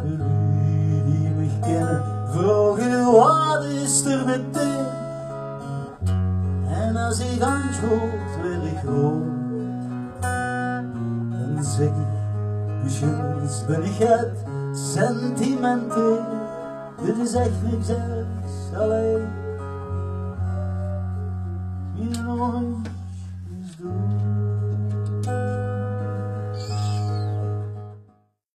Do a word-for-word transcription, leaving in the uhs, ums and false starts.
Jullie die mich kennen, vragen wat is er met dir? En als ik antwoord, wil ik rood. Dan zeg ik, misschien ben ik het sentimenteel. Dit is echt niks ergs, alleen. Hier nooit.